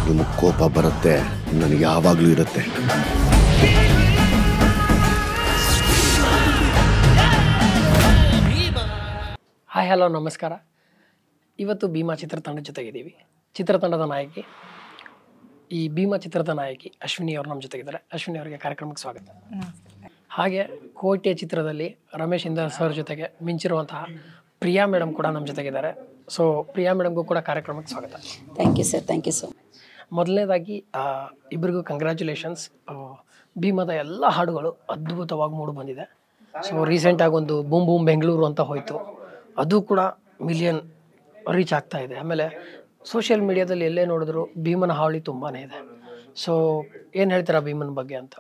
ನಿಮಗೆ ಕೋಪ ಬರುತ್ತೆ, ನನಗೆ ಯಾವಾಗಲೂ ಇರುತ್ತೆ. ಹಾಯ್ ಹಲೋ ನಮಸ್ಕಾರ. ಇವತ್ತು ಭೀಮಾ ಚಿತ್ರತಂಡ ಜೊತೆಗಿದ್ದೀವಿ. ಚಿತ್ರತಂಡದ ನಾಯಕಿ, ಈ ಭೀಮಾ ಚಿತ್ರದ ನಾಯಕಿ ಅಶ್ವಿನಿ ಅವರು ನಮ್ಮ ಜೊತೆಗಿದ್ದಾರೆ. ಅಶ್ವಿನಿ ಅವರಿಗೆ ಕಾರ್ಯಕ್ರಮಕ್ಕೆ ಸ್ವಾಗತ. ಹಾಗೆ ಕೋಟೆ ಚಿತ್ರದಲ್ಲಿ ರಮೇಶ್ ಇಂದರ್ ಸರ್ ಜೊತೆಗೆ ಮಿಂಚಿರುವಂತಹ ಪ್ರಿಯಾ ಮೇಡಮ್ ಕೂಡ ನಮ್ಮ ಜೊತೆಗಿದ್ದಾರೆ. ಸೊ ಪ್ರಿಯಾ ಮೇಡಮ್ಗೂ ಕೂಡ ಕಾರ್ಯಕ್ರಮಕ್ಕೆ ಸ್ವಾಗತ. Thank you sir, thank you so. ಮೊದಲನೇದಾಗಿ ಇಬ್ಬರಿಗೂ ಕಂಗ್ರ್ಯಾಚುಲೇಷನ್ಸ್. ಭೀಮಾದ ಎಲ್ಲ ಹಾಡುಗಳು ಅದ್ಭುತವಾಗಿ ಮೂಡಿ ಬಂದಿದೆ. ಸೊ ರೀಸೆಂಟಾಗಿ ಒಂದು ಬೂಮ್ ಬೂಮ್ ಬೆಂಗಳೂರು ಅಂತ ಹೋಯಿತು, ಅದು ಕೂಡ ಮಿಲಿಯನ್ ರೀಚ್ ಆಗ್ತಾ ಇದೆ. ಆಮೇಲೆ ಸೋಷಿಯಲ್ ಮೀಡಿಯಾದಲ್ಲಿ ಎಲ್ಲೇ ನೋಡಿದ್ರು ಭೀಮನ ಹಾವಳಿ ತುಂಬಾ ಇದೆ. ಸೊ ಏನು ಹೇಳ್ತೀರಾ ಭೀಮನ ಬಗ್ಗೆ ಅಂತ?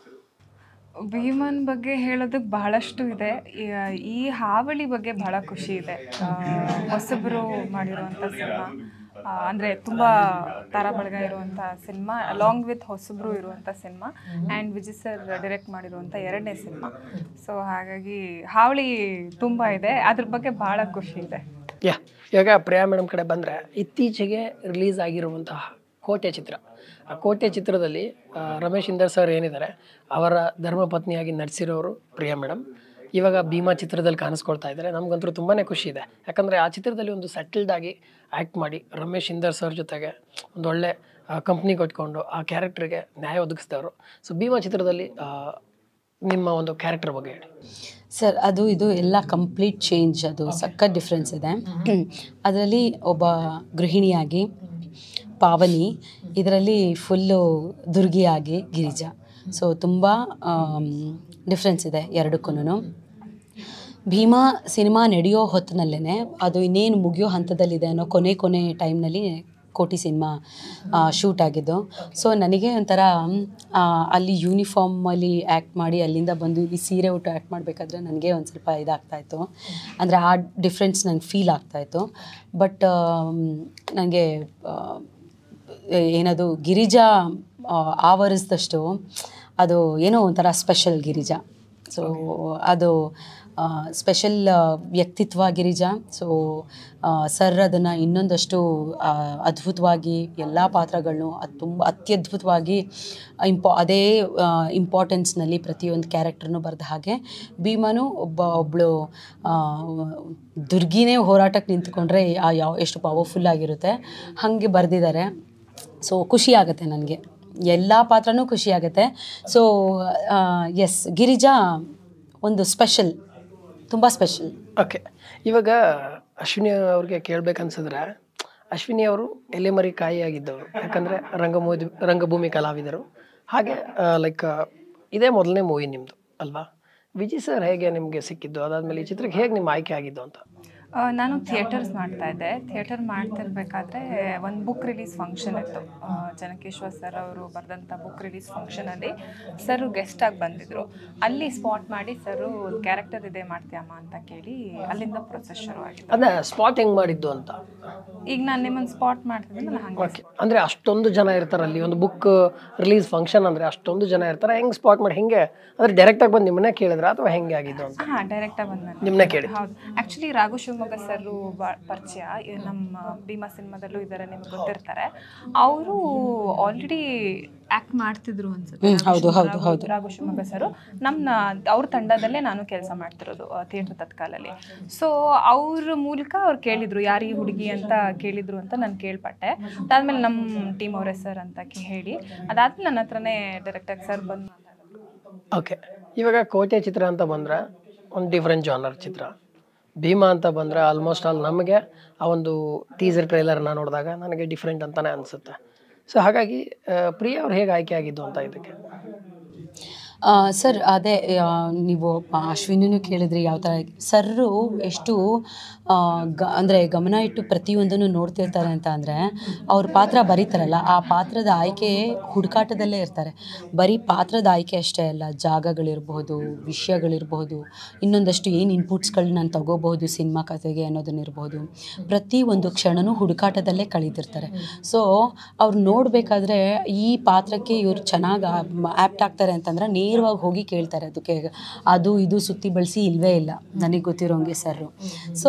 ಭೀಮನ್ ಬಗ್ಗೆ ಹೇಳೋದಕ್ಕೆ ಬಹಳಷ್ಟು ಇದೆ. ಈ ಹಾವಳಿ ಬಗ್ಗೆ ಬಹಳ ಖುಷಿ ಇದೆ. ಹೊಸಬರು ಮಾಡಿರುವಂಥ ಸಿನಿಮಾ, ಅಂದರೆ ತುಂಬ ತಾರಾಬಳಗ ಇರುವಂಥ ಸಿನಿಮಾ, ಅಲಾಂಗ್ ವಿತ್ ಹೊಸಬರು ಇರುವಂಥ cinema, and Vijay sir direct ಮಾಡಿರುವಂಥ 2ನೇ ಸಿನಿಮಾ. ಸೊ ಹಾಗಾಗಿ ಹಾವಳಿ ತುಂಬ ಇದೆ, ಅದ್ರ ಬಗ್ಗೆ ಭಾಳ ಖುಷಿ ಇದೆ. ಇವಾಗ ಪ್ರಿಯಾ ಮೇಡಮ್ ಕಡೆ ಬಂದರೆ, ಇತ್ತೀಚೆಗೆ ರಿಲೀಸ್ ಆಗಿರುವಂತಹ ಕೋಟೆ ಚಿತ್ರ, ಆ ಕೋಟೆ ಚಿತ್ರದಲ್ಲಿ ರಮೇಶ್ ಇಂದರ್ ಸರ್ ಏನಿದ್ದಾರೆ ಅವರ ಧರ್ಮಪತ್ನಿಯಾಗಿ ನಟಿಸಿರೋರು ಪ್ರಿಯಾ ಮೇಡಮ್. ಇವಾಗ ಭೀಮಾ ಚಿತ್ರದಲ್ಲಿ ಕಾಣಿಸ್ಕೊಳ್ತಾ ಇದ್ದಾರೆ. ನಮಗಂತೂ ತುಂಬಾ ಖುಷಿ ಇದೆ. ಯಾಕಂದರೆ ಆ ಚಿತ್ರದಲ್ಲಿ ಒಂದು ಸೆಟಲ್ಡ್ ಆಗಿ ಆ್ಯಕ್ಟ್ ಮಾಡಿ ರಮೇಶ್ ಇಂದರ್ ಸರ್ ಜೊತೆಗೆ ಒಂದು ಒಳ್ಳೆ ಕಂಪ್ನಿ ಕೊಟ್ಕೊಂಡು ಆ ಕ್ಯಾರೆಕ್ಟರ್ಗೆ ನ್ಯಾಯ ಒದಗಿಸಿದವರು. ಸೊ ಭೀಮಾ ಚಿತ್ರದಲ್ಲಿ ನಿಮ್ಮ ಒಂದು ಕ್ಯಾರೆಕ್ಟರ್ ಬಗ್ಗೆ ಹೇಳಿ ಸರ್. ಅದು ಇದು ಎಲ್ಲ ಕಂಪ್ಲೀಟ್ ಚೇಂಜ್, ಅದು ಸಖತ್ ಡಿಫ್ರೆನ್ಸ್ ಇದೆ. ಅದರಲ್ಲಿ ಒಬ್ಬ ಗೃಹಿಣಿಯಾಗಿ ಪಾವನಿ, ಇದರಲ್ಲಿ ಫುಲ್ಲು ದುರ್ಗಿಯಾಗಿ ಗಿರಿಜಾ. ಸೊ ತುಂಬ ಡಿಫ್ರೆನ್ಸ್ ಇದೆ ಎರಡಕ್ಕೂ. ಭೀಮಾ ಸಿನಿಮಾ ನಡೆಯೋ ಹೊತ್ತಿನಲ್ಲೇ ಅದು ಇನ್ನೇನು ಮುಗಿಯೋ ಹಂತದಲ್ಲಿದೆ ಅನ್ನೋ ಕೊನೆ ಟೈಮ್ನಲ್ಲಿ ಕೋಟಿ ಸಿನಿಮಾ ಶೂಟ್ ಆಗಿದ್ದು. ಸೊ ನನಗೆ ಒಂಥರ ಅಲ್ಲಿ ಯೂನಿಫಾರ್ಮಲ್ಲಿ ಆ್ಯಕ್ಟ್ ಮಾಡಿ ಅಲ್ಲಿಂದ ಬಂದು ಇಲ್ಲಿ ಸೀರೆ ಉಟ್ಟು ಆ್ಯಕ್ಟ್ ಮಾಡಬೇಕಾದ್ರೆ ನನಗೆ ಒಂದು ಸ್ವಲ್ಪ ಇದಾಗ್ತಾಯಿತ್ತು, ಅಂದರೆ ಆ ಡಿಫ್ರೆನ್ಸ್ ನಂಗೆ ಫೀಲ್ ಆಗ್ತಾಯಿತ್ತು. ಬಟ್ ನನಗೆ ಏನದು ಗಿರಿಜಾ ಆವರಿಸಿದಷ್ಟು ಅದು ಏನೋ ಒಂಥರ ಸ್ಪೆಷಲ್ ಗಿರಿಜಾ. ಸೊ ಅದು ಸ್ಪೆಷಲ್ ವ್ಯಕ್ತಿತ್ವ ಗಿರಿಜಾ. ಸೊ ಸರ್ ಅದನ್ನು ಇನ್ನೊಂದಷ್ಟು ಅದ್ಭುತವಾಗಿ ಎಲ್ಲ ಪಾತ್ರಗಳನ್ನೂ ತುಂಬ ಅತ್ಯದ್ಭುತವಾಗಿ ಅದೇ ಇಂಪಾರ್ಟೆನ್ಸ್ನಲ್ಲಿ ಪ್ರತಿಯೊಂದು ಕ್ಯಾರೆಕ್ಟರ್ನೂ ಬರೆದ ಹಾಗೆ ಭೀಮನು ಒಬ್ಬಳು ದುರ್ಗಿನೇ ಹೋರಾಟಕ್ಕೆ ನಿಂತ್ಕೊಂಡ್ರೆ ಎಷ್ಟು ಪವರ್ಫುಲ್ ಆಗಿರುತ್ತೆ ಹಾಗೆ ಬರೆದಿದ್ದಾರೆ. ಸೊ ಖುಷಿ ಆಗುತ್ತೆ ನನಗೆ, ಎಲ್ಲ ಪಾತ್ರನೂ ಖುಷಿ ಆಗುತ್ತೆ. ಸೊ ಎಸ್, ಗಿರಿಜಾ ಒಂದು ಸ್ಪೆಷಲ್, ತುಂಬ ಸ್ಪೆಷಲ್. ಓಕೆ, ಇವಾಗ ಅಶ್ವಿನಿ ಅವ್ರಿಗೆ ಕೇಳಬೇಕನ್ಸಿದ್ರೆ, ಅಶ್ವಿನಿ ಅವರು ಎಲೆಮರಿ ಕಾಯಿಯಾಗಿದ್ದವರು. ಯಾಕಂದರೆ ರಂಗಭೂಮಿ ಕಲಾವಿದರು. ಹಾಗೆ ಲೈಕ್ ಇದೇ ಮೊದಲನೇ ಮೂವಿ ನಿಮ್ಮದು ಅಲ್ವಾ? ವಿಜಯ್ ಸರ್ ಹೇಗೆ ನಿಮಗೆ ಸಿಕ್ಕಿದ್ದು, ಅದಾದಮೇಲೆ ಈ ಚಿತ್ರಕ್ಕೆ ಹೇಗೆ ನಿಮ್ಮ ಆಯ್ಕೆ ಆಗಿದ್ದು ಅಂತ? ನಾನು ಥಿಯೇಟರ್ಸ್ ಮಾಡ್ತಾಯಿದ್ದೆ. ಥಿಯೇಟರ್ ಮಾಡ್ತಿರ್ಬೇಕಾದ್ರೆ ಒಂದು ಬುಕ್ ರಿಲೀಸ್ ಫಂಕ್ಷನ್ ಇತ್ತು. ಜನಕೇಶ್ವರ್ ಸರ್ ಅವರು ಬರೆದಂಥ ಬುಕ್ ರಿಲೀಸ್ ಫಂಕ್ಷನಲ್ಲಿ ಸರು ಗೆಸ್ಟಾಗಿ ಬಂದಿದ್ದರು. ಅಲ್ಲಿ ಸ್ಪಾಟ್ ಮಾಡಿ ಸರು ಕ್ಯಾರೆಕ್ಟರ್ ಇದೆ ಮಾಡ್ತೀಯಮ್ಮ ಅಂತ ಕೇಳಿ ಅಲ್ಲಿಂದ ಪ್ರೊಸೆಸ್ ಶುರುವಾಗಿತ್ತು. ಅದೇ ಸ್ಪಾಟ್ ಹೆಂಗೆ ಮಾಡಿದ್ದು ಅಂತ? ಈಗ ನಾನು ನಿಮ್ಮನ್ನು ಸ್ಪಾಟ್ ಮಾಡ್ತಿದ್ದೆ, ನಾನು ಹಂಗೆ. ಓಕೆ, ಅಂದರೆ ಅಷ್ಟೊಂದು ಜನ ಇರ್ತಾರೆ ಅಲ್ಲಿ, ಒಂದು ಬುಕ್ ರಿಲೀಸ್ ಫಂಕ್ಷನ್ ಅಂದರೆ ಅಷ್ಟೊಂದು ಜನ ಇರ್ತಾರೆ. ಹೆಂಗೆ ಸ್ಪಾಟ್ ಮಾಡಿ, ಹೆಂಗೆ ಅಂದರೆ ಡೈರೆಕ್ಟಾಗಿ ಬಂದು ನಿಮ್ಮನ್ನೇ ಕೇಳಿದ್ರೆ ಅಥವಾ ಹೆಂಗೆ ಆಗಿದ್ದು ಅಂತ? ಹಾಂ, ಡೈರೆಕ್ಟಾಗಿ ಬಂದು ನಿಮ್ಮನ್ನೇ ಕೇಳಿ. ಹೌದು, ಆ್ಯಕ್ಚುಲಿ ರಾಘು ಶಿವಮೊಗ್ಗ ಸರು ಪರಿಚಯ, ನಮ್ಮ ಭೀಮಾ ಸಿನಿಮಾದಲ್ಲೂ ಇದ್ದಾರೆ, ನಿಮ್ಗೆ ಗೊತ್ತಿರ್ತಾರೆ. ಅವರು ಆಲ್ರೆಡಿ ಆ್ಯಕ್ಟ್ ಮಾಡ್ತಿದ್ರು ಅನ್ಸುತ್ತೆ. ರಾಘು ಶಿವಮೊಗ್ಗ ಸರು ಅವ್ರ ತಂಡದಲ್ಲೇ ನಾನು ಕೆಲಸ ಮಾಡ್ತಿರೋದು ಥಿಯೇಟರ್ ತತ್ಕಾಲಲ್ಲಿ. ಸೊ ಅವ್ರ ಮೂಲಕ ಅವ್ರು ಕೇಳಿದ್ರು ಯಾರು ಈ ಹುಡುಗಿ ಅಂತ ಕೇಳಿದ್ರು ಅಂತ ನಾನು ಕೇಳ್ಪಟ್ಟೆ. ಅದಾದ್ಮೇಲೆ ನಮ್ಮ ಟೀಮ್ ಅವರೇ ಸರ್ ಅಂತ ಹೇಳಿ, ಅದಾದ್ಮೇಲೆ ನನ್ನ ಹತ್ರನೇ ಡೈರೆಕ್ಟಾಗಿ ಸರ್ ಬಂದು ಮಾತಾಡಿದ್ರು. ಓಕೆ, ಇವಾಗ ಕೋಟೆ ಚಿತ್ರ ಅಂತ ಬಂದರೆ ಒಂದು ಡಿಫ್ರೆಂಟ್ ಜಾನರ್ ಚಿತ್ರ. ಭೀಮಾ ಅಂತ ಬಂದರೆ ಆಲ್ಮೋಸ್ಟ್ ಆಲ್ ನಮಗೆ ಆ ಒಂದು ಟೀಸರ್ ಟ್ರೈಲರ್ನ ನೋಡಿದಾಗ ನನಗೆ ಡಿಫ್ರೆಂಟ್ ಅಂತಲೇ ಅನಿಸುತ್ತೆ. ಸೊ ಹಾಗಾಗಿ ಪ್ರಿಯಾ ಅವ್ರು ಹೇಗೆ ಆಯ್ಕೆ ಆಗಿದ್ದು ಅಂತ ಇದಕ್ಕೆ? ಸರ್ ಅದೇ ನೀವು ಅಶ್ವಿನಿನೂ ಕೇಳಿದ್ರಿ ಯಾವ ಥರ ಸರ್ರು ಎಷ್ಟು ಅಂದರೆ ಗಮನ ಇಟ್ಟು ಪ್ರತಿಯೊಂದನ್ನು ನೋಡ್ತಿರ್ತಾರೆ ಅಂತ ಅಂದರೆ, ಅವ್ರ ಪಾತ್ರ ಬರೀತಾರಲ್ಲ ಆ ಪಾತ್ರದ ಆಯ್ಕೆ ಹುಡುಕಾಟದಲ್ಲೇ ಇರ್ತಾರೆ. ಬರೀ ಪಾತ್ರದ ಆಯ್ಕೆ ಅಷ್ಟೇ ಅಲ್ಲ, ಜಾಗಗಳಿರ್ಬೋದು, ವಿಷಯಗಳಿರ್ಬೋದು, ಇನ್ನೊಂದಷ್ಟು ಏನು ಇನ್ಪುಟ್ಸ್ಗಳನ್ನ ನಾನು ತಗೋಬಹುದು ಸಿನಿಮಾ ಕಥೆಗೆ ಅನ್ನೋದನ್ನಿರ್ಬೋದು, ಪ್ರತಿ ಒಂದು ಕ್ಷಣನೂ ಹುಡುಕಾಟದಲ್ಲೇ ಕಳೀತಿರ್ತಾರೆ. ಸೊ ಅವ್ರು ನೋಡಬೇಕಾದ್ರೆ ಈ ಪಾತ್ರಕ್ಕೆ ಇವ್ರು ಚೆನ್ನಾಗಿ ಆ್ಯಪ್ಟ್ ಆಗ್ತಾರೆ ಅಂತಂದ್ರೆ ನೇರವಾಗಿ ಹೋಗಿ ಕೇಳ್ತಾರೆ ಅದಕ್ಕೆ ಅದು ಇದು ಸುತ್ತಿ ಬಳಸಿ ಇಲ್ಲವೇ ಇಲ್ಲ ನನಗೆ ಗೊತ್ತಿರೋಂಗೆ ಸರ್ರು. ಸೊ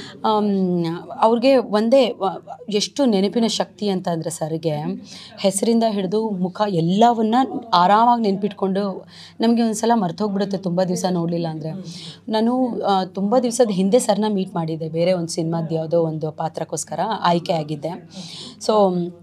ಅವ್ರಿಗೆ ಒಂದೇ ಎಷ್ಟು ನೆನಪಿನ ಶಕ್ತಿ ಅಂತ ಅಂದರೆ ಸರ್ಗೆ ಹೆಸರಿಂದ ಹಿಡಿದು ಮುಖ ಎಲ್ಲವನ್ನ ಆರಾಮಾಗಿ ನೆನ್ಪಿಟ್ಕೊಂಡು ನಮಗೆ ಒಂದು ಸಲ ಮರ್ತೋಗ್ಬಿಡುತ್ತೆ ತುಂಬ ದಿವಸ ನೋಡಲಿಲ್ಲ ಅಂದರೆ. ನಾನು ತುಂಬ ದಿವಸದ ಹಿಂದೆ ಸರ್ನ ಮೀಟ್ ಮಾಡಿದ್ದೆ ಬೇರೆ ಒಂದು ಸಿನಿಮಾದ ಯಾವುದೋ ಒಂದು ಪಾತ್ರಕ್ಕೋಸ್ಕರ ಆಯ್ಕೆ ಆಗಿದ್ದೆ. ಸೊ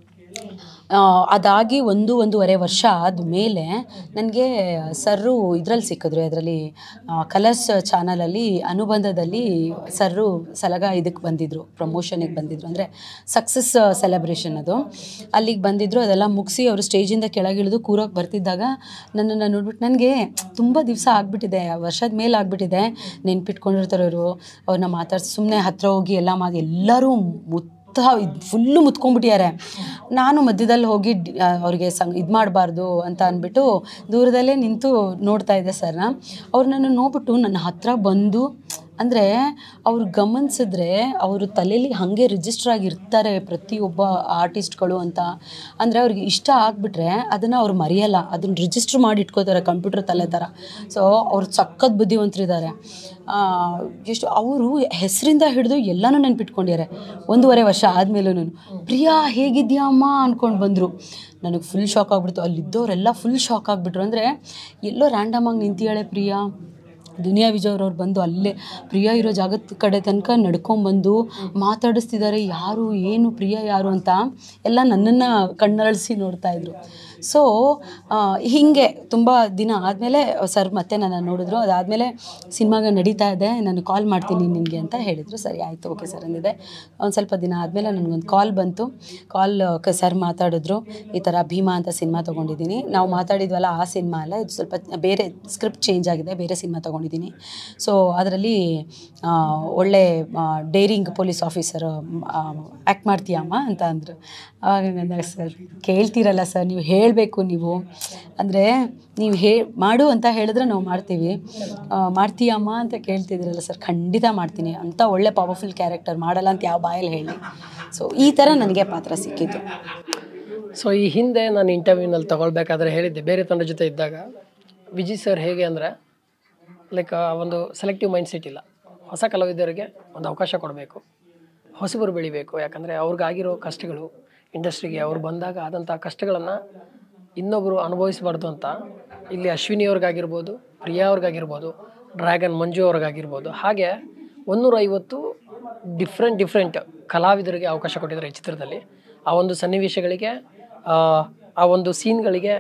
ಅದಾಗಿ 1.5 ವರ್ಷ ಆದಮೇಲೆ ನನಗೆ ಸರ್ರು ಇದರಲ್ಲಿ ಸಿಕ್ಕಿದ್ರು, ಅದರಲ್ಲಿ ಕಲರ್ಸ್ ಚಾನಲಲ್ಲಿ ಅನುಬಂಧದಲ್ಲಿ ಸರ್ರು ಸಲಗ ಇದಕ್ಕೆ ಬಂದಿದ್ದರು, ಪ್ರಮೋಷನಿಗೆ ಬಂದಿದ್ದರು, ಅಂದರೆ ಸಕ್ಸಸ್ ಸೆಲೆಬ್ರೇಷನ್ ಅದು. ಅಲ್ಲಿಗೆ ಬಂದಿದ್ದರು. ಅದೆಲ್ಲ ಮುಗಿಸಿ ಅವರು ಸ್ಟೇಜಿಂದ ಕೆಳಗಿಳಿದು ಕೂರೋಕ್ಕೆ ಬರ್ತಿದ್ದಾಗ ನನ್ನನ್ನು ನೋಡ್ಬಿಟ್ಟು ನನಗೆ ತುಂಬ ದಿವಸ ಆಗಿಬಿಟ್ಟಿದೆ, ವರ್ಷದ ಮೇಲೆ ಆಗಿಬಿಟ್ಟಿದೆ, ನೆನ್ಪಿಟ್ಕೊಂಡಿರ್ತಾರೆ ಅವರು, ಅವ್ರನ್ನ ಮಾತಾಡ್ಸಿ ಸುಮ್ಮನೆ ಹತ್ತಿರ ಹೋಗಿ ಎಲ್ಲ ಎಲ್ಲರೂ ಫುಲ್ಲು ಮುತ್ಕೊಂಡ್ಬಿಟ್ಟಿದ್ದಾರೆ. ನಾನು ಮಧ್ಯದಲ್ಲಿ ಹೋಗಿ ಅವ್ರಿಗೆ ಇದು ಮಾಡಬಾರ್ದು ಅಂತ ಅಂದ್ಬಿಟ್ಟು ದೂರದಲ್ಲೇ ನಿಂತು ನೋಡ್ತಾ ಇದ್ದೆ ಸರ್ನ. ಅವ್ರು ನನ್ನ ನೋಡ್ಬಿಟ್ಟು ನನ್ನ ಹತ್ರ ಬಂದು, ಅಂದರೆ ಅವ್ರು ಗಮನಿಸಿದ್ರೆ ಅವರು ತಲೆಯಲ್ಲಿ ಹಾಗೆ ರಿಜಿಸ್ಟರ್ ಆಗಿರ್ತಾರೆ ಪ್ರತಿಯೊಬ್ಬ ಆರ್ಟಿಸ್ಟ್ಗಳು ಅಂತ. ಅಂದರೆ ಅವ್ರಿಗೆ ಇಷ್ಟ ಆಗಿಬಿಟ್ರೆ ಅದನ್ನು ಅವ್ರು ಮರೆಯಲ್ಲ, ಅದನ್ನು ರಿಜಿಸ್ಟ್ರ್ ಮಾಡಿ ಇಟ್ಕೋತಾರೆ ಕಂಪ್ಯೂಟರ್ ತಲೆ ಥರ. ಸೊ ಅವ್ರು ಸಖತ್ ಬುದ್ಧಿವಂತರಿದ್ದಾರೆ. ಎಷ್ಟು ಅವರು ಹೆಸರಿಂದ ಹಿಡಿದು ಎಲ್ಲನೂ ನೆನ್ಪಿಟ್ಕೊಂಡಿದ್ದಾರೆ. 1.5 ವರ್ಷ ಆದಮೇಲೂ ಪ್ರಿಯಾ ಹೇಗಿದ್ಯಾ ಅಮ್ಮ ಅಂದ್ಕೊಂಡು ಬಂದರು. ನನಗೆ ಫುಲ್ ಶಾಕ್ ಆಗಿಬಿಡ್ತು. ಅಲ್ಲಿದ್ದವರೆಲ್ಲ ಫುಲ್ ಶಾಕ್ ಆಗಿಬಿಟ್ರು. ಅಂದರೆ ಎಲ್ಲೋ ರ್ಯಾಂಡಮಾಗಿ ನಿಂತಿಯಾಳೆ ಪ್ರಿಯಾ. ದುನಿಯಾ ವಿಜಯ್ ಅವ್ರವ್ರು ಬಂದು ಅಲ್ಲೇ ಪ್ರಿಯಾ ಇರೋ ಜಾಗದ ಕಡೆ ತನಕ ನಡ್ಕೊಂಬಂದು ಮಾತಾಡಿಸ್ತಿದ್ದಾರೆ, ಯಾರು ಏನು ಪ್ರಿಯಾ ಯಾರು ಅಂತ ಎಲ್ಲ ನನ್ನನ್ನು ಕಣ್ಣರಳಿಸಿ ನೋಡ್ತಾಯಿದ್ರು. ಸೊ ಹೀಗೆ ತುಂಬ ದಿನ ಆದಮೇಲೆ ಸರ್ ಮತ್ತೆ ನನ್ನ ನೋಡಿದ್ರು. ಅದಾದಮೇಲೆ ಸಿನಿಮಾಗೆ ನಡೀತಾ ಇದೆ, ನಾನು ಕಾಲ್ ಮಾಡ್ತೀನಿ ನಿನಗೆ ಅಂತ ಹೇಳಿದರು. ಸರಿ ಆಯಿತು ಓಕೆ ಸರ್ ಅಂದಿದೆ. ಒಂದು ಸ್ವಲ್ಪ ದಿನ ಆದಮೇಲೆ ನನಗೊಂದು ಕಾಲ್ ಬಂತು. ಸರ್ ಮಾತಾಡಿದ್ರು, ಈ ಥರ ಭೀಮಾ ಅಂತ ಸಿನಿಮಾ ತೊಗೊಂಡಿದ್ದೀನಿ. ನಾವು ಮಾತಾಡಿದ್ವಲ್ಲ ಆ ಸಿನಿಮಾ ಅಲ್ಲ, ಇದು ಸ್ವಲ್ಪ ಬೇರೆ ಸ್ಕ್ರಿಪ್ಟ್ ಚೇಂಜ್ ಆಗಿದೆ, ಬೇರೆ ಸಿನಿಮಾ ತೊಗೊಂಡಿದ್ದೀನಿ. ಸೊ ಅದರಲ್ಲಿ ಒಳ್ಳೆ ಡೇರಿಂಗ್ ಪೊಲೀಸ್ ಆಫೀಸರ್ ಆ್ಯಕ್ಟ್ ಮಾಡ್ತೀಯಮ್ಮ ಅಂತ ಅಂದರು. ಆವಾಗ ನನಗೆ ಸರ್ ಕೇಳ್ತೀರಲ್ಲ ಸರ್, ನೀವು ಹೇಳಬೇಕು, ನೀವು ಅಂದರೆ ನೀವು ಮಾಡು ಅಂತ ಹೇಳಿದ್ರೆ ನಾವು ಮಾಡ್ತೀವಿ, ಮಾಡ್ತೀಯಮ್ಮ ಅಂತ ಕೇಳ್ತಿದ್ರಲ್ಲ ಸರ್. ಖಂಡಿತ ಮಾಡ್ತೀನಿ, ಅಂಥ ಒಳ್ಳೆ ಪವರ್ಫುಲ್ ಕ್ಯಾರೆಕ್ಟರ್ ಮಾಡಲ್ಲ ಅಂತ ಯಾವ ಬಾಯಲ್ಲಿ ಹೇಳಿ. ಸೊ ಈ ಥರ ನನಗೆ ಪಾತ್ರ ಸಿಕ್ಕಿತ್ತು. ಸೊ ಈ ಹಿಂದೆ ನಾನು ಇಂಟರ್ವ್ಯೂನಲ್ಲಿ ತೊಗೊಳ್ಬೇಕಾದ್ರೆ ಹೇಳಿದ್ದೆ, ಬೇರೆ ತಂಡ ಜೊತೆ ಇದ್ದಾಗ ವಿಜಯ್ ಸರ್ ಹೇಗೆ ಅಂದರೆ ಲೈಕ್ ಒಂದು ಸೆಲೆಕ್ಟಿವ್ ಮೈಂಡ್ಸೆಟ್ ಇಲ್ಲ. ಹೊಸ ಕಲಾವಿದರಿಗೆ ಒಂದು ಅವಕಾಶ ಕೊಡಬೇಕು, ಹೊಸಬರು ಬೆಳಿಬೇಕು. ಯಾಕಂದರೆ ಅವ್ರಿಗಾಗಿರೋ ಕಷ್ಟಗಳು ಇಂಡಸ್ಟ್ರಿಗೆ ಅವ್ರು ಬಂದಾಗ ಆದಂಥ ಕಷ್ಟಗಳನ್ನು ಇನ್ನೊಬ್ಬರು ಅನುಭವಿಸಬಾರ್ದು ಅಂತ ಇಲ್ಲಿ ಅಶ್ವಿನಿಯವ್ರಿಗಾಗಿರ್ಬೋದು, ಪ್ರಿಯಾ ಅವ್ರಿಗಾಗಿರ್ಬೋದು, ಡ್ರ್ಯಾಗನ್ ಮಂಜು ಅವ್ರಿಗಾಗಿರ್ಬೋದು, ಹಾಗೆ 150 ಡಿಫ್ರೆಂಟ್ ಕಲಾವಿದರಿಗೆ ಅವಕಾಶ ಕೊಟ್ಟಿದ್ದಾರೆ ಈ ಚಿತ್ರದಲ್ಲಿ. ಆ ಒಂದು ಸನ್ನಿವೇಶಗಳಿಗೆ, ಆ ಒಂದು ಸೀನ್ಗಳಿಗೆ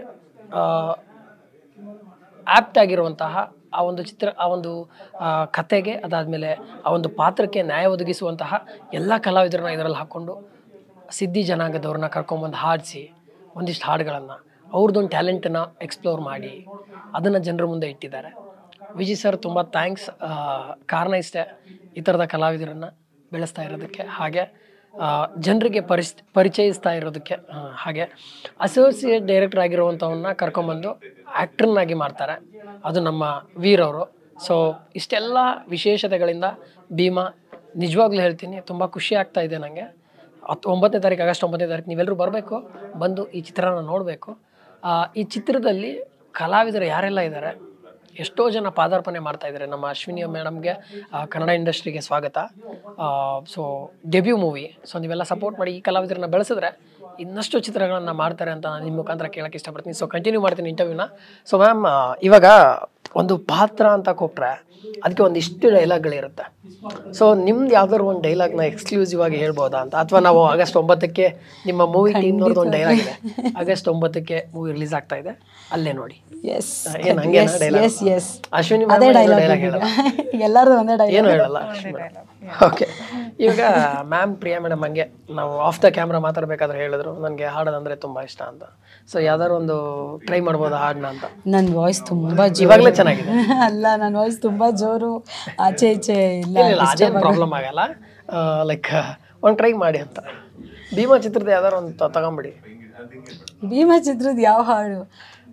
ಆ್ಯಪ್ಟ್ ಆಗಿರುವಂತಹ ಆ ಒಂದು ಆ ಒಂದು ಕತೆಗೆ, ಅದಾದಮೇಲೆ ಆ ಒಂದು ಪಾತ್ರಕ್ಕೆ ನ್ಯಾಯ ಒದಗಿಸುವಂತಹ ಎಲ್ಲ ಕಲಾವಿದರನ್ನ ಇದರಲ್ಲಿ ಹಾಕ್ಕೊಂಡು ಸಿದ್ಧಿ ಜನಾಂಗದವ್ರನ್ನ ಕರ್ಕೊಂಬಂದು ಹಾಡಿಸಿ ಒಂದಿಷ್ಟು ಹಾಡುಗಳನ್ನು ಅವ್ರದ್ದೊಂದು ಟ್ಯಾಲೆಂಟನ್ನು ಎಕ್ಸ್ಪ್ಲೋರ್ ಮಾಡಿ ಅದನ್ನು ಜನರ ಮುಂದೆ ಇಟ್ಟಿದ್ದಾರೆ. ವಿಜಯ್ ಸರ್ ತುಂಬ ಥ್ಯಾಂಕ್ಸ್. ಕಾರಣ ಇಷ್ಟೇ, ಈ ಥರದ ಕಲಾವಿದರನ್ನು ಬೆಳೆಸ್ತಾ ಇರೋದಕ್ಕೆ, ಹಾಗೆ ಜನರಿಗೆ ಪರಿಚಯಿಸ್ತಾ ಇರೋದಕ್ಕೆ. ಹಾಗೆ ಅಸೋಸಿಯೇಟ್ ಡೈರೆಕ್ಟರ್ ಆಗಿರುವಂಥವನ್ನ ಕರ್ಕೊಂಬಂದು ಆ್ಯಕ್ಟ್ರನ್ನಾಗಿ ಮಾಡ್ತಾರೆ, ಅದು ನಮ್ಮ ವೀರವರು. ಸೊ ಇಷ್ಟೆಲ್ಲ ವಿಶೇಷತೆಗಳಿಂದ ಭೀಮಾ ನಿಜವಾಗ್ಲೂ ಹೇಳ್ತೀನಿ ತುಂಬ ಖುಷಿ ಆಗ್ತಾ ಇದೆ ನನಗೆ. 9ನೇ ತಾರೀಕು, ಆಗಸ್ಟ್ 9ನೇ ತಾರೀಕು ನೀವೆಲ್ಲರೂ ಬರಬೇಕು, ಬಂದು ಈ ಚಿತ್ರನ ನೋಡಬೇಕು. ಈ ಚಿತ್ರದಲ್ಲಿ ಕಲಾವಿದರು ಯಾರೆಲ್ಲ ಇದ್ದಾರೆ, ಎಷ್ಟೋ ಜನ ಪಾದಾರ್ಪಣೆ ಮಾಡ್ತಾ ಇದ್ದಾರೆ. ನಮ್ಮ ಅಶ್ವಿನಿ ಮೇಡಮ್ಗೆ ಕನ್ನಡ ಇಂಡಸ್ಟ್ರಿಗೆ ಸ್ವಾಗತ. So debut movie. ಸೊ ನೀವೆಲ್ಲ ಸಪೋರ್ಟ್ ಮಾಡಿ, ಈ ಕಲಾವಿದರನ್ನ ಬೆಳೆಸಿದ್ರೆ ಇನ್ನಷ್ಟು ಚಿತ್ರಗಳನ್ನು ಮಾಡ್ತಾರೆ ಅಂತ ನಾನು ನಿಮ್ಮ ಮುಖಾಂತರ ಕೇಳೋಕ್ಕೆ ಇಷ್ಟಪಡ್ತೀನಿ. ಸೊ ಕಂಟಿನ್ಯೂ ಮಾಡ್ತೀನಿ ಇಂಟರ್ವ್ಯೂನ. ಸೊ ಮ್ಯಾಮ್, ಇವಾಗ ಒಂದು ಪಾತ್ರ ಅಂತ ಕೊಟ್ಟರೆ ಅದಕ್ಕೆ ಒಂದಿಷ್ಟು ಡೈಲಾಗ್ಗಳಿರುತ್ತೆ. ಸೊ ನಿಮ್ದು ಯಾವ್ದಾದ್ರು ಒಂದು ಡೈಲಾಗ್ನ ಎಕ್ಸ್ಕ್ಲೂಸಿವ್ ಆಗಿ ಹೇಳ್ಬೋದಾ ಅಂತ, ಅಥವಾ ನಾವು ಆಗಸ್ಟ್ 9ಕ್ಕೆ ನಿಮ್ಮ ಮೂವಿ ಟೀಮ್ನವ್ರದ್ದು ಒಂದು ಡೈಲಾಗ್ ಇದೆ, ಆಗಸ್ಟ್ 9ಕ್ಕೆ ಮೂವಿ ರಿಲೀಸ್ ಆಗ್ತಾ ಇದೆ, ಅಲ್ಲೇ ನೋಡಿ. ಏನು ಹಂಗೆ ಅಶ್ವಿನಿ ಡೈಲಾಗ್ ಹೇಳಲ್ಲ, ಎಲ್ಲರೂ ಒಂದೇ ಡೈಲಾಗ್ ಏನು ಹೇಳಲ್ಲ. ಓಕೆ, ಇವಾಗ ಮ್ಯಾಮ್ ಪ್ರಿಯಾ ಮೇಡಮ್ ಹಂಗೆ ನಾವು ಆಫ್ ದ ಕ್ಯಾಮ್ರಾ ಮಾತಾಡ್ಬೇಕಾದ್ರೆ ಹೇಳಿದ್ರು ನನಗೆ ಹಾಡೋದಂದ್ರೆ ತುಂಬಾ ಇಷ್ಟ ಅಂತ. ಸೊ ಯಾವ್ದಾದ್ರು ಒಂದು ಟ್ರೈ ಮಾಡ್ಬೋದು ಹಾಡನ್ನ ಅಂತ. ನನ್ನ ವಾಯ್ಸ್ ತುಂಬಾ ಇವಾಗಲೇ ಚೆನ್ನಾಗಿದೆ ಅಲ್ಲ, ನನ್ನ ವಾಯ್ಸ್ ತುಂಬಾ ಜೋರು, ಆಚೆ ಈಚೆ ಇಲ್ಲ, ಅದೇನು ಪ್ರಾಬ್ಲಮ್ ಆಗಲ್ಲ. ಲೈಕ್ ಒಂದು ಟ್ರೈ ಮಾಡಿ ಅಂತ. ಭೀಮಾ ಚಿತ್ರದ ಯಾವ್ದಾರು ಒಂದು ತಗೊಂಬಿಡಿ. ಭೀಮಾ ಚಿತ್ರದ ಯಾವ ಹಾಡು?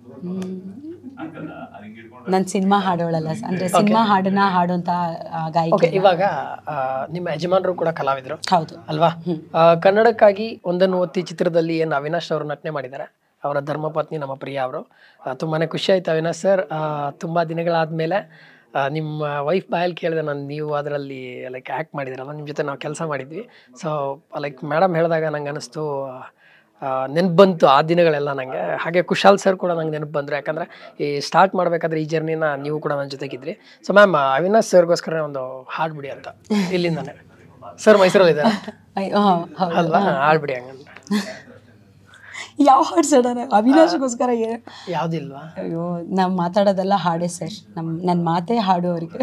ನನ್ನ ಸಿನಿಮಾ ಹಾಡೋಳಲ್ಲ, ಅಂದ್ರೆ ಸಿನಿಮಾ ಹಾಡನ್ನ ಹಾಡುವಂತ ಗಾಯಕಿ. ಇವಾಗ ನಿಮ್ಮ ಯಜಮಾನರು ಕೂಡ ಕಲಾವಿದರು ಹೌದು ಅಲ್ವಾ? ಕನ್ನಡಕ್ಕಾಗಿ ಒಂದನ್ನು ಒತ್ತಿ ಚಿತ್ರದಲ್ಲಿ ಏನು ಅವಿನಾಶ್ ಅವರು ನಟನೆ ಮಾಡಿದ್ದಾರೆ, ಅವರ ಧರ್ಮಪತ್ನಿ ನಮ್ಮ ಪ್ರಿಯಾ ಅವರು. ತುಂಬಾ ಖುಷಿ ಆಯಿತು ಅವಿನಾಶ್ ಸರ್. ತುಂಬ ದಿನಗಳಾದಮೇಲೆ ನಿಮ್ಮ ವೈಫ್ ಬಾಯಲ್ಲಿ ಕೇಳಿದೆ ನಾನು, ನೀವು ಅದರಲ್ಲಿ ಲೈಕ್ ಆ್ಯಕ್ಟ್ ಮಾಡಿದ್ದೀರಲ್ಲ, ನಿಮ್ಮ ಜೊತೆ ನಾವು ಕೆಲಸ ಮಾಡಿದ್ವಿ. ಸೊ ಲೈಕ್ ಮೇಡಮ್ ಹೇಳಿದಾಗ ನಂಗೆ ಅನ್ನಿಸ್ತು, ನೆನಪು ಬಂತು ಆ ದಿನಗಳೆಲ್ಲ ನನಗೆ. ಹಾಗೆ ಕುಶಾಲ್ ಸರ್ ಕೂಡ ನಂಗೆ ನೆನಪು ಬಂದರು, ಯಾಕಂದರೆ ಈ ಸ್ಟಾರ್ಟ್ ಮಾಡಬೇಕಾದ್ರೆ ಈ ಜರ್ನಿನ ನೀವು ಕೂಡ ನನ್ನ ಜೊತೆಗಿದ್ರಿ. ಸೊ ಮ್ಯಾಮ್, ಅವಿನಾಶ್ ಸರ್ಗೋಸ್ಕರ ಒಂದು ಹಾಡ್ಬಿಡಿ ಅಂತ ಇಲ್ಲಿಂದಾನೆ. ಸರ್ ಮೈಸೂರಲ್ಲಿದ್ದಾರೆ ಅಲ್ವಾ, ಹಾಡ್ಬಿಡಿ ಹಂಗಂದ್ರೆ. ಯಾವ ಹಾಡು ಸಡನ್ ಅವಿನಾಶ್ಗೋಸ್ಕರ ಯಾವುದಿಲ್ವಾ? ಅಯ್ಯೋ, ನಾವು ಮಾತಾಡೋದೆಲ್ಲ ಹಾಡೇ ಸರ್, ನನ್ನ ಮಾತೇ ಹಾಡು ಅವರಿಗೆ.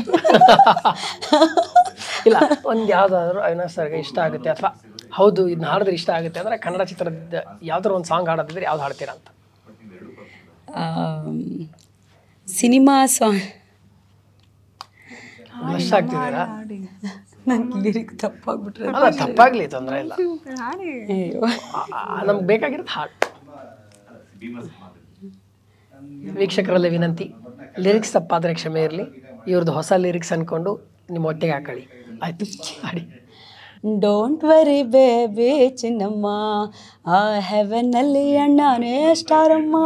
ಇಲ್ಲ, ಒಂದು ಯಾವುದಾದ್ರೂ ಅವಿನಾಶ್ ಸರ್ಗೆ ಇಷ್ಟ ಆಗುತ್ತೆ, ಅಥವಾ ಹೌದು ಇದನ್ನ ಹಾಡಿದ್ರೆ ಇಷ್ಟ ಆಗುತ್ತೆ ಅಂದರೆ ಕನ್ನಡ ಚಿತ್ರದ ಯಾವ್ದಾದ್ರು ಒಂದು ಸಾಂಗ್ ಹಾಡೋದಿದ್ರೆ ಯಾವ್ದು ಹಾಡ್ತೀರಾ ಅಂತ? ಸಿನಿಮಾ ಸಾಂಗ್ ಬ್ಲಶ್ ಆಗ್ತಿದ್ದೀರಾ? ನನಗೆ ಲಿರಿಕ್ ತಪ್ಪಾಗ್ಬಿಟ್ರೆ. ಅಲ್ಲ, ತಪ್ಪಾಗ್ಲಿ, ತೊಂದರೆ ಇಲ್ಲ. ಅಯ್ಯೋ, ನಮ್ಗೆ ಬೇಕಾಗಿರೋದು ಹಾಡು. ವೀಕ್ಷಕರಲ್ಲಿ ವಿನಂತಿ, ಲಿರಿಕ್ಸ್ ತಪ್ಪಾದರೆ ಕ್ಷಮೆ ಇರಲಿ. ಇವ್ರದ್ದು ಹೊಸ ಲಿರಿಕ್ಸ್ ಅಂದ್ಕೊಂಡು ನಿಮ್ಮ ಹೊಟ್ಟೆಗೆ ಹಾಕೊಳ್ಳಿ, ಆಯಿತು? ಹಾಡಿ. ಡೋಂಟ್ ವರಿ ಬೇಬಿ ಚಿನ್ನಮ್ಮ, ಆ ಹೆವೆನಲ್ಲಿ ಅಣ್ಣನೇ ಸ್ಟಾರಮ್ಮ.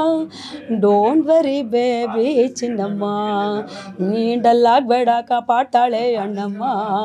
ಡೋಂಟ್ ವರಿ ಬೇಬಿ ಚಿನ್ನಮ್ಮ, ನೀ ಡಲ್ಲಾಗಬೇಡ ಕಾಪಾಡ್ತಾಳೆ ಅಣ್ಣಮ್ಮ.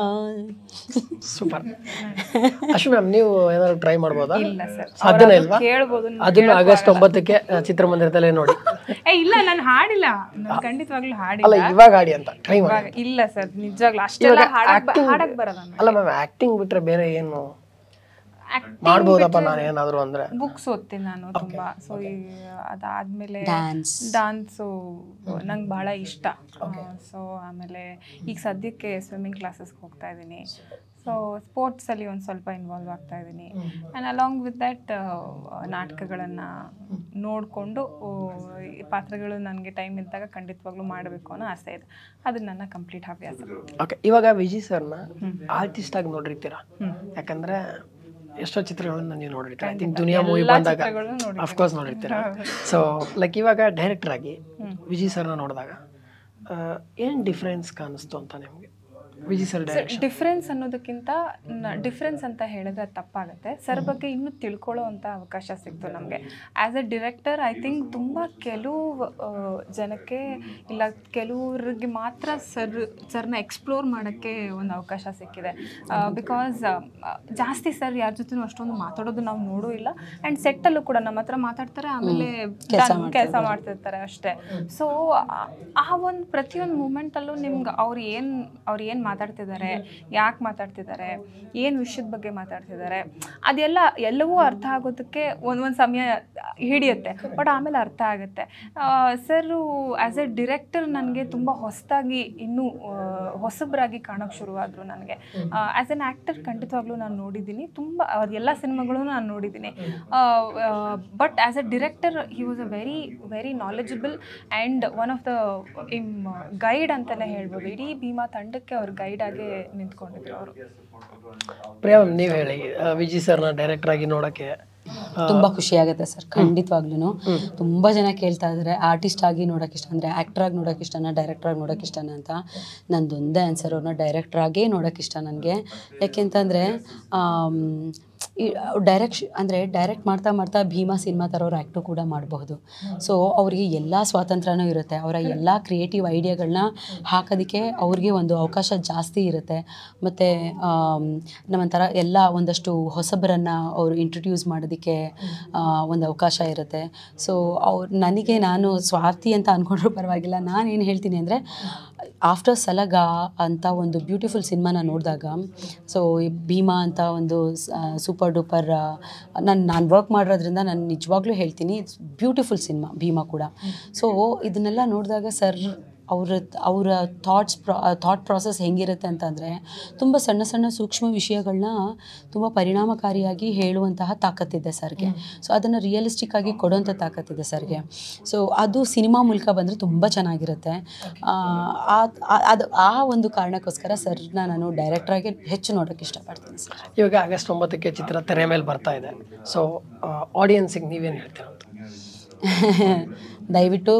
ಸೂಪರ್. ಅಶ್ವಿನಿ ಮ್ಯಾಮ್, ನೀವು ಏನಾದ್ರು ಟ್ರೈ ಮಾಡ್ಬೋದಾ? ಇಲ್ಲ ಸರ್, ಸಾಧ್ಯನೇ ಇಲ್ವಾ? ಕೇಳ್ಬೋದು. ಅದನ್ನು ಆಗಸ್ಟ್ 9ಕ್ಕೆ ಚಿತ್ರಮಂದಿರದಲ್ಲೇ ನೋಡಿ. ಇಲ್ಲ, ನಾನು ಹಾಡಿಲ್ಲ, ನಾನು ಖಂಡಿತವಾಗ್ಲೂ ಹಾಡಿಲ್ಲ. ಅಲ್ಲ, ಇವಾಗ ಹಾಡಿ ಅಂತ ಟ್ರೈ ಮಾಡಿ. ಇಲ್ಲ ಸರ್, ನಿಜವಾಗ್ಲೂ ಅಷ್ಟೆಲ್ಲ ಹಾಡಕ್ ಬರಲ್ಲ. ಅಲ್ಲ ಮ್ಯಾಮ್, ಆಕ್ಟಿಂಗ್ ಬಿಟ್ರೆ ಬೇರೆ ಏನು ಮಾಡ್ಬೋದಪ್ಪ ನಾನು ಏನಾದ್ರು ಅಂದ್ರೆ? ಬುಕ್ಸ್ ಓದ್ತೀನಿ ನಾನು ತುಂಬಾ. ಸೊ ಅದಾದ್ಮೇಲೆ ಡಾನ್ಸು ನಂಗೆ ಬಹಳ ಇಷ್ಟ. ಸೊ ಆಮೇಲೆ ಈಗ ಸದ್ಯಕ್ಕೆ ಸ್ವಿಮ್ಮಿಂಗ್ ಕ್ಲಾಸಸ್ಗೆ ಹೋಗ್ತಾ ಇದ್ದೀನಿ. ಸೊ ಸ್ಪೋರ್ಟ್ಸಲ್ಲಿ ಒಂದು ಸ್ವಲ್ಪ ಇನ್ವಾಲ್ವ್ ಆಗ್ತಾ ಇದ್ದೀನಿ. ಆ್ಯಂಡ್ ಅಲಾಂಗ್ ವಿತ್ ದ್ಯಾಟ್ ನಾಟಕಗಳನ್ನು ನೋಡಿಕೊಂಡು ಪಾತ್ರಗಳು ನನಗೆ ಟೈಮ್ ಇದ್ದಾಗ ಖಂಡಿತವಾಗ್ಲೂ ಮಾಡಬೇಕು ಅನ್ನೋ ಆಸೆ ಇದೆ. ಅದು ನನ್ನ ಕಂಪ್ಲೀಟ್ ಹವ್ಯಾಸ. ಓಕೆ, ಇವಾಗ ವಿಜಯ್ ಸರ್ನ ಆರ್ಟಿಸ್ಟ್ ಆಗಿ ನೋಡಿರ್ತೀರಾ, ಯಾಕಂದ್ರೆ ಎಷ್ಟೋ ಚಿತ್ರಗಳನ್ನ ನೀವು ನೋಡಿರ್ತೀರ. ಐ ಥಿಂಕ್ ದುನಿಯಾ ಮೂವಿ ಬಂದಾಗ ಅಫ್ಕೋರ್ಸ್ ನೋಡಿರ್ತೀರ. ಸೊ ಲೈಕ್ ಇವಾಗ ಡೈರೆಕ್ಟರ್ ಆಗಿ ವಿಜಯ್ ಸರ್ನ ನೋಡಿದಾಗ ಏನು ಡಿಫ್ರೆನ್ಸ್ ಕಾಣಿಸ್ತು ಅಂತ ನಿಮಗೆ? ವಿಜಯ್ ಸರ್ ಡಿಫ್ರೆನ್ಸ್ ಅನ್ನೋದಕ್ಕಿಂತ ಡಿಫ್ರೆನ್ಸ್ ಅಂತ ಹೇಳಿದ್ರೆ ತಪ್ಪಾಗುತ್ತೆ. ಸರ್ ಬಗ್ಗೆ ಇನ್ನೂ ತಿಳ್ಕೊಳ್ಳೋ ಅಂಥ ಅವಕಾಶ ಸಿಕ್ತು ನಮಗೆ. As a director I think ತುಂಬ ಕೆಲವು ಜನಕ್ಕೆ ಇಲ್ಲ ಕೆಲವ್ರಿಗೆ ಮಾತ್ರ ಸರ್ನ ಎಕ್ಸ್ಪ್ಲೋರ್ ಮಾಡೋಕ್ಕೆ ಒಂದು ಅವಕಾಶ ಸಿಕ್ಕಿದೆ. ಬಿಕಾಸ್ ಜಾಸ್ತಿ ಸರ್ ಯಾರ ಜೊತೆನೂ ಅಷ್ಟೊಂದು ಮಾತಾಡೋದು ನಾವು ನೋಡೂ ಇಲ್ಲ. ಆ್ಯಂಡ್ ಸೆಟ್ಟಲ್ಲೂ ಕೂಡ ನಮ್ಮ ಹತ್ರ ಮಾತಾಡ್ತಾರೆ, ಆಮೇಲೆ ಕೆಲಸ ಮಾಡ್ತಿರ್ತಾರೆ ಅಷ್ಟೇ. ಸೊ ಆ ಒಂದು ಪ್ರತಿಯೊಂದು ಮೂಮೆಂಟಲ್ಲೂ ನಿಮ್ಗೆ ಅವ್ರು ಏನು ಮಾತಾಡ್ತಿದ್ದಾರೆ, ಯಾಕೆ ಮಾತಾಡ್ತಿದ್ದಾರೆ, ಏನು ವಿಷಯದ ಬಗ್ಗೆ ಮಾತಾಡ್ತಿದ್ದಾರೆ, ಅದೆಲ್ಲ ಎಲ್ಲವೂ ಅರ್ಥ ಆಗೋದಕ್ಕೆ ಒಂದು ಸಮಯ ಹಿಡಿಯುತ್ತೆ. ಬಟ್ ಆಮೇಲೆ ಅರ್ಥ ಆಗುತ್ತೆ. ಸರು ಆ್ಯಸ್ ಎ ಡಿರೆಕ್ಟರ್ ನನಗೆ ತುಂಬ ಹೊಸದಾಗಿ ಇನ್ನೂ ಹೊಸಬರಾಗಿ ಕಾಣೋಕ್ಕೆ ಶುರುವಾದರು ನನಗೆ. ಆ್ಯಸ್ ಎನ್ ಆ್ಯಕ್ಟರ್ ಖಂಡಿತವಾಗ್ಲೂ ನಾನು ನೋಡಿದ್ದೀನಿ, ತುಂಬ ಎಲ್ಲ ಸಿನಿಮಾಗಳೂ ನಾನು ನೋಡಿದ್ದೀನಿ. But as a director he was a very very knowledgeable and one of the guide ಅಂತಲೇ ಹೇಳ್ಬೋದು. ಇಡೀ ಭೀಮಾ ತಂಡಕ್ಕೆ ಅವ್ರು ಗೈಡ್ ಆಗಿ ನಿಂತ್ಕೊಂಡಿದ್ರು ಅವರು. ಪ್ರಿಯಾ ಮ್ಯಾಮ್, ನೀವು ಹೇಳಿ, ವಿಜಯ್ ಸರ್ನ ಡೈರೆಕ್ಟರ್ ಆಗಿ ನೋಡೋಕ್ಕೆ ತುಂಬ ಖುಷಿ ಆಗುತ್ತೆ ಸರ್. ಖಂಡಿತವಾಗ್ಲೂ ತುಂಬ ಜನ ಕೇಳ್ತಾ ಇದ್ದಾರೆ ಆರ್ಟಿಸ್ಟ್ ಆಗಿ ನೋಡೋಕೆ ಇಷ್ಟ ಅಂದರೆ ಆ್ಯಕ್ಟರ್ ಆಗಿ ನೋಡೋಕೆ ಇಷ್ಟನಾ, ಡೈರೆಕ್ಟರ್ ಆಗಿ ನೋಡೋಕೆ ಇಷ್ಟನಾ ಅಂತ. ನಂದೊಂದೇ ಆನ್ಸರ್, ಅವ್ರನ್ನ ಡೈರೆಕ್ಟರ್ ಆಗೇ ನೋಡೋಕೆ ಇಷ್ಟ ನನಗೆ. ಯಾಕೆಂತಂದರೆ ಡೈರೆಕ್ಟ್ ಮಾಡ್ತಾ ಭೀಮಾ ಸಿನಿಮಾ ಥರವ್ರು ಆ್ಯಕ್ಟು ಕೂಡ ಮಾಡಬಹುದು. ಸೊ ಅವರಿಗೆ ಎಲ್ಲ ಸ್ವಾತಂತ್ರ್ಯನೂ ಇರುತ್ತೆ. ಅವರ ಎಲ್ಲ ಕ್ರಿಯೇಟಿವ್ ಐಡಿಯಾಗಳನ್ನ ಹಾಕೋದಕ್ಕೆ ಅವ್ರಿಗೆ ಒಂದು ಅವಕಾಶ ಜಾಸ್ತಿ ಇರುತ್ತೆ. ಮತ್ತು ನಮ್ಮಂಥರ ಎಲ್ಲ ಒಂದಷ್ಟು ಹೊಸಬರನ್ನು ಅವರು ಇಂಟ್ರೊಡ್ಯೂಸ್ ಮಾಡೋದಕ್ಕೆ ಒಂದು ಅವಕಾಶ ಇರುತ್ತೆ. ಸೊ ನಾನು ಸ್ವಾರ್ಥಿ ಅಂತ ಅಂದ್ಕೊಂಡ್ರೂ ಪರವಾಗಿಲ್ಲ. ನಾನೇನು ಹೇಳ್ತೀನಿ ಅಂದರೆ, ಆಫ್ಟರ್ ಸಲಗ ಅಂತ ಒಂದು ಬ್ಯೂಟಿಫುಲ್ ಸಿನಿಮಾನ ನೋಡಿದಾಗ, ಸೊ ಭೀಮಾ ಅಂತ ಒಂದು ಸೂಪರ್ ಡೂಪರ್ ನಾನು ವರ್ಕ್ ಮಾಡಿರೋದ್ರಿಂದ ನಾನು ನಿಜವಾಗ್ಲೂ ಹೇಳ್ತೀನಿ, ಇಟ್ಸ್ ಬ್ಯೂಟಿಫುಲ್ ಸಿನಿಮಾ ಭೀಮಾ ಕೂಡ. ಸೊ ಇದನ್ನೆಲ್ಲ ನೋಡಿದಾಗ ಸರ್ ಅವರ ಥಾಟ್ ಪ್ರಾಸೆಸ್ ಹೆಂಗಿರುತ್ತೆ ಅಂತಂದರೆ, ತುಂಬ ಸಣ್ಣ ಸಣ್ಣ ಸೂಕ್ಷ್ಮ ವಿಷಯಗಳನ್ನ ತುಂಬ ಪರಿಣಾಮಕಾರಿಯಾಗಿ ಹೇಳುವಂತಹ ತಾಕತ್ತಿದೆ ಸರ್ಗೆ. ಸೊ ಅದನ್ನು ರಿಯಲಿಸ್ಟಿಕ್ ಆಗಿ ಕೊಡುವಂಥ ತಾಕತ್ತಿದೆ ಸರ್ಗೆ. ಸೊ ಅದು ಸಿನಿಮಾ ಮೂಲಕ ಬಂದರೆ ತುಂಬ ಚೆನ್ನಾಗಿರುತ್ತೆ. ಅದು ಆ ಒಂದು ಕಾರಣಕ್ಕೋಸ್ಕರ ಸರ್ನ ನಾನು ಡೈರೆಕ್ಟ್ರಾಗಿ ಹೆಚ್ಚು ನೋಡೋಕ್ಕೆ ಇಷ್ಟಪಡ್ತೀನಿ ಸರ್. ಇವಾಗ ಆಗಸ್ಟ್ 9ಕ್ಕೆ ಚಿತ್ರ ತೆರೆ ಮೇಲೆ ಬರ್ತಾ ಇದೆ. ಸೊ ಆಡಿಯನ್ಸಿಗೆ ನೀವೇನು ಹೇಳ್ತೀರ ಅಂತ? ದಯವಿಟ್ಟು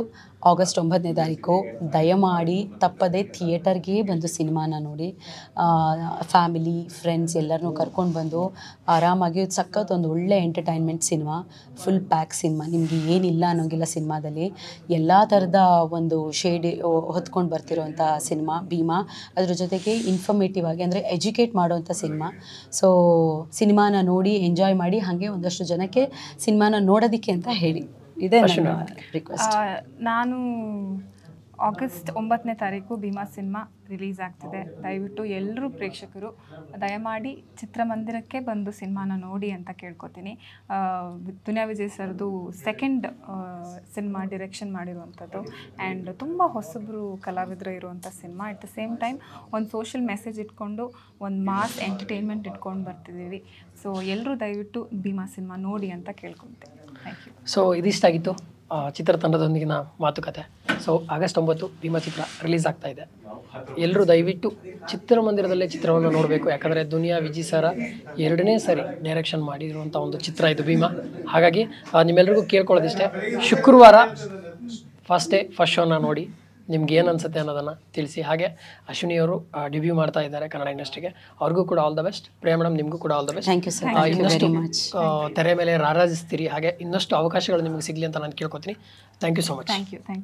ಆಗಸ್ಟ್ 9ನೇ ತಾರೀಕು ದಯಮಾಡಿ ತಪ್ಪದೆ ಥಿಯೇಟರ್ಗೆ ಬಂದು ಸಿನಿಮಾನ ನೋಡಿ. ಫ್ಯಾಮಿಲಿ ಫ್ರೆಂಡ್ಸ್ ಎಲ್ಲರನ್ನೂ ಕರ್ಕೊಂಡು ಬಂದು ಆರಾಮಾಗಿ ಸಖತ್ ಒಂದು ಒಳ್ಳೆ entertainment cinema, full pack cinema. ನಿಮಗೆ ಏನಿಲ್ಲ ಅನ್ನೋಂಗಿಲ್ಲ ಸಿನಿಮಾದಲ್ಲಿ, ಎಲ್ಲ ಥರದ ಒಂದು ಶೇಡ್ ಹೊತ್ಕೊಂಡು ಬರ್ತಿರೋಂಥ ಸಿನಿಮಾ ಭೀಮಾ. ಅದ್ರ ಜೊತೆಗೆ ಇನ್ಫಾರ್ಮೇಟಿವ್ ಆಗಿ ಅಂದರೆ ಎಜುಕೇಟ್ ಮಾಡೋವಂಥ ಸಿನಿಮಾ. ಸೊ ಸಿನಿಮಾನ ನೋಡಿ ಎಂಜಾಯ್ ಮಾಡಿ, ಹಾಗೆ ಒಂದಷ್ಟು ಜನಕ್ಕೆ ಸಿನಿಮಾನ ನೋಡೋದಕ್ಕೆ ಅಂತ ಹೇಳಿ. ಇದೇ ನನ್ನ ರಿಕ್ವೆಸ್ಟ್. ನಾನು ಆಗಸ್ಟ್ 9ನೇ ತಾರೀಕು ಭೀಮಾ ಸಿನಿಮಾ ರಿಲೀಸ್ ಆಗ್ತಿದೆ. ದಯವಿಟ್ಟು ಎಲ್ಲರೂ ಪ್ರೇಕ್ಷಕರು ದಯಮಾಡಿ ಚಿತ್ರಮಂದಿರಕ್ಕೆ ಬಂದು ಸಿನಿಮಾನ ನೋಡಿ ಅಂತ ಕೇಳ್ಕೊತೀನಿ. ದುನಿಯಾ ವಿಜಯ್ ಸರ್ದು ಸೆಕೆಂಡ್ ಸಿನಿಮಾ ಡಿರೆಕ್ಷನ್ ಮಾಡಿರುವಂಥದ್ದು ಆ್ಯಂಡ್ ತುಂಬ ಹೊಸಬ್ರು ಕಲಾವಿದರು ಇರುವಂಥ cinema. At the same time ಒಂದು ಸೋಷಿಯಲ್ ಮೆಸೇಜ್ ಇಟ್ಕೊಂಡು ಒಂದು ಮಾಸ್ ಎಂಟರ್ಟೈನ್ಮೆಂಟ್ ಇಟ್ಕೊಂಡು ಬರ್ತಿದ್ದೀವಿ. ಸೊ ಎಲ್ಲರೂ ದಯವಿಟ್ಟು ಭೀಮಾ ಸಿನಿಮಾ ನೋಡಿ ಅಂತ ಕೇಳ್ಕೊತೀನಿ. Thank you. ಸೊ ಇದಿಷ್ಟಾಗಿತ್ತು ಚಿತ್ರತಂಡದೊಂದಿಗಿನ ಮಾತುಕತೆ. ಸೊ ಆಗಸ್ಟ್ 9 ಭೀಮಾ ಚಿತ್ರ ರಿಲೀಸ್ ಆಗ್ತಾ ಇದೆ. ಎಲ್ಲರೂ ದಯವಿಟ್ಟು ಚಿತ್ರಮಂದಿರದಲ್ಲೇ ಚಿತ್ರವನ್ನು ನೋಡಬೇಕು. ಯಾಕಂದರೆ ದುನಿಯಾ ವಿಜಯ್ ಸರ 2ನೇ ಸರಿ ಡೈರೆಕ್ಷನ್ ಮಾಡಿರುವಂಥ ಒಂದು ಚಿತ್ರ ಇದು ಭೀಮಾ. ಹಾಗಾಗಿ ನಿಮ್ಮೆಲ್ಲರಿಗೂ ಕೇಳ್ಕೊಳ್ಳೋದಿಷ್ಟೇ, ಶುಕ್ರವಾರ ಫಸ್ಟ್ ಶೋನ ನೋಡಿ ನಿಮ್ಗೆ ಏನು ಅನ್ಸುತ್ತೆ ಅನ್ನೋದನ್ನು ತಿಳಿಸಿ. ಹಾಗೆ ಅಶ್ವಿನಿಯವರು ಡೆಬ್ಯೂ ಮಾಡ್ತಾ ಇದ್ದಾರೆ ಕನ್ನಡ ಇಂಡಸ್ಟ್ರಿಗೆ, ಅವ್ರಿಗೂ ಕೂಡ all the best. Priya madam ನಿಮಗೂ ಕೂಡ all the best. Thank you sir. ಇನ್ನಷ್ಟು ತೆರೆ ಮೇಲೆ ರಾರಾಜಿಸ್ತೀರಿ, ಹಾಗೆ ಇನ್ನಷ್ಟು ಅವಕಾಶಗಳು ನಿಮಗೆ ಸಿಗಲಿ ಅಂತ ನಾನು ಕೇಳ್ಕೊತೀನಿ. Thank you so much. Thank you.